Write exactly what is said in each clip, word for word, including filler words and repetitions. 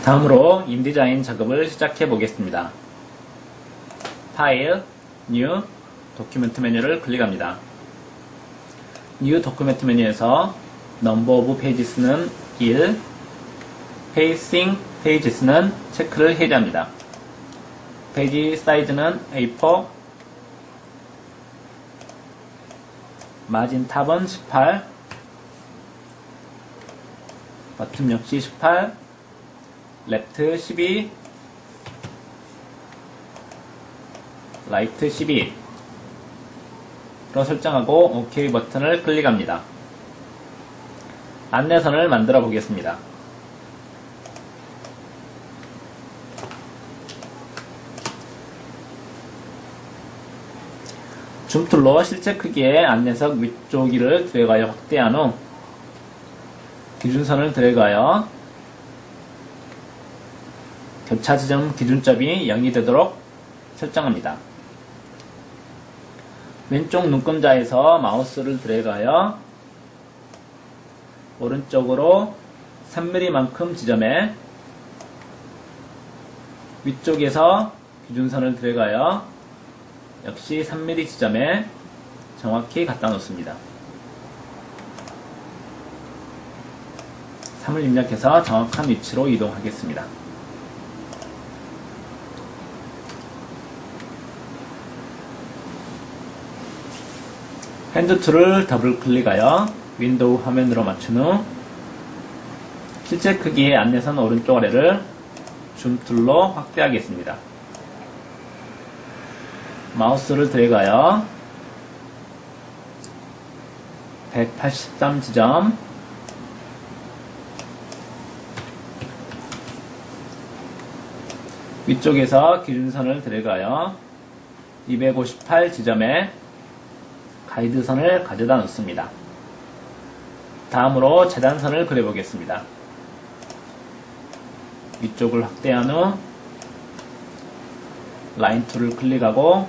다음으로 인디자인 작업을 시작해 보겠습니다. 파일, 뉴, 도큐멘트 메뉴를 클릭합니다. 뉴 도큐멘트 메뉴에서 넘버 오브 페이지스는 일, 페이싱 페이지스는 체크를 해제합니다. 페이지 사이즈는 에이 포, 마진 탑은 십팔, 버튼 역시 십팔, 레프트 십이, 라이트 십이로 설정하고 OK 버튼을 클릭합니다. 안내선을 만들어 보겠습니다. 줌툴로 실제 크기의 안내석 위쪽위를 드래그하여 확대한 후 기준선을 드래그하여 교차 지점 기준점이 영이 되도록 설정합니다. 왼쪽 눈금자에서 마우스를 드래그하여 오른쪽으로 삼 밀리미터만큼 지점에 위쪽에서 기준선을 드래그하여 역시 삼 밀리미터 지점에 정확히 갖다 놓습니다. 삼을 입력해서 정확한 위치로 이동하겠습니다. 핸드 툴을 더블 클릭하여 윈도우 화면으로 맞춘 후 실제 크기의 안내선 오른쪽 아래를 줌 툴로 확대하겠습니다. 마우스를 드래그하여 백팔십삼 지점 위쪽에서 기준선을 드래그하여 이백오십팔 지점에 가이드선을 가져다 놓습니다. 다음으로 재단선을 그려보겠습니다. 위쪽을 확대한 후 라인 툴을 클릭하고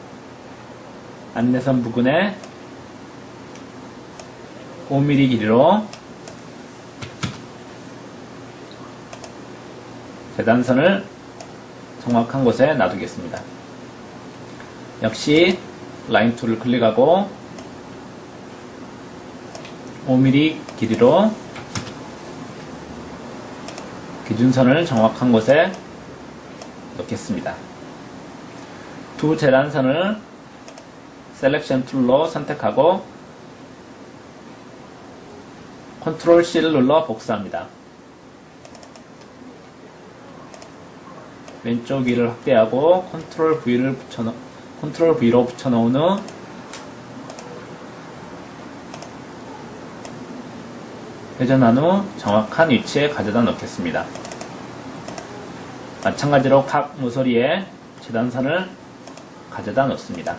안내선 부근에 오 밀리미터 길이로 재단선을 정확한 곳에 놔두겠습니다. 역시 라인 툴을 클릭하고 오 밀리미터 길이로 기준선을 정확한 곳에 놓겠습니다. 두 재단선을 셀렉션 툴로 선택하고 컨트롤 씨를 눌러 복사합니다. 왼쪽 위를 확대하고 컨트롤 V를 붙여넣, 컨트롤 V로 붙여놓은 후 회전한 후 정확한 위치에 가져다 놓겠습니다. 마찬가지로 각 모서리에 재단선을 가져다 놓습니다.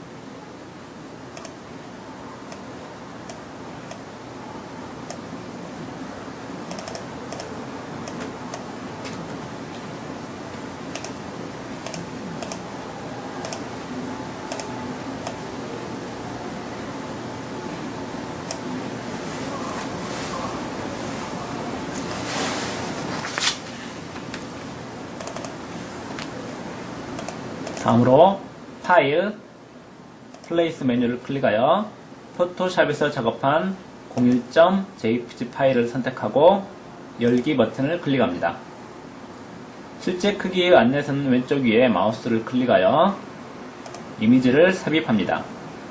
다음으로 파일, 플레이스 메뉴를 클릭하여 포토샵에서 작업한 공일 점 제이피지 파일을 선택하고 열기 버튼을 클릭합니다. 실제 크기의 안내선 왼쪽 위에 마우스를 클릭하여 이미지를 삽입합니다.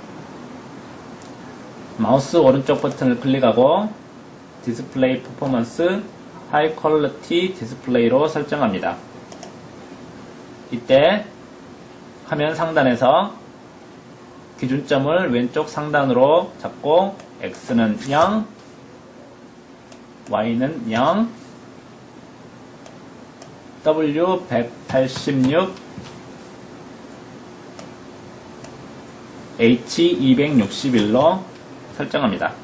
마우스 오른쪽 버튼을 클릭하고 디스플레이 퍼포먼스 하이 퀄리티 디스플레이로 설정합니다. 이때 화면 상단에서 기준점을 왼쪽 상단으로 잡고 X는 영, Y는 영, W 백팔십육, H 이백육십일로 설정합니다.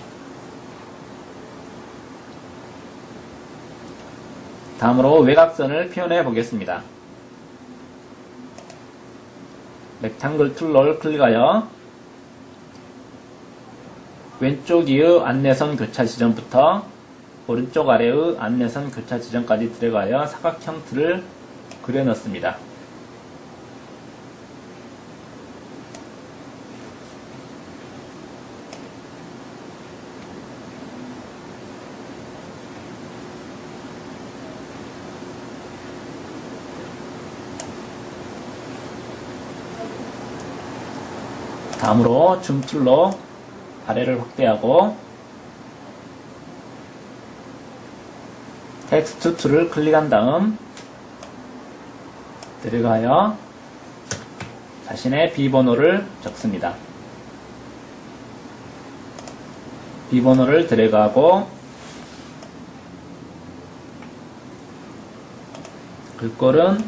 다음으로 외곽선을 표현해 보겠습니다. 렉탱글 툴을 클릭하여 왼쪽 이의 안내선 교차 지점부터 오른쪽 아래의 안내선 교차 지점까지 들어가여 사각형 틀을 그려 넣습니다. 다음으로 줌 툴로 아래를 확대하고 텍스트 툴을 클릭한 다음 들어가여 자신의 비번호를 적습니다. 비번호를 들어가고 글꼴은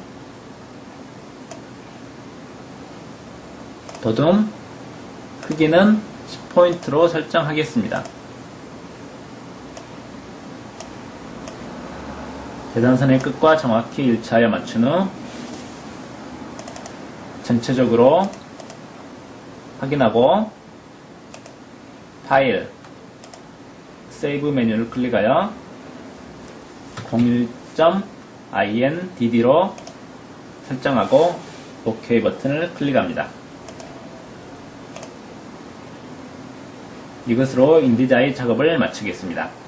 더듬 크기는 십 포인트로 설정하겠습니다. 재단선의 끝과 정확히 일치하여 맞춘 후 전체적으로 확인하고 파일, 세이브 메뉴를 클릭하여 공일 점 인dd로 설정하고 OK 버튼을 클릭합니다. 이것으로 인디자인 작업을 마치겠습니다.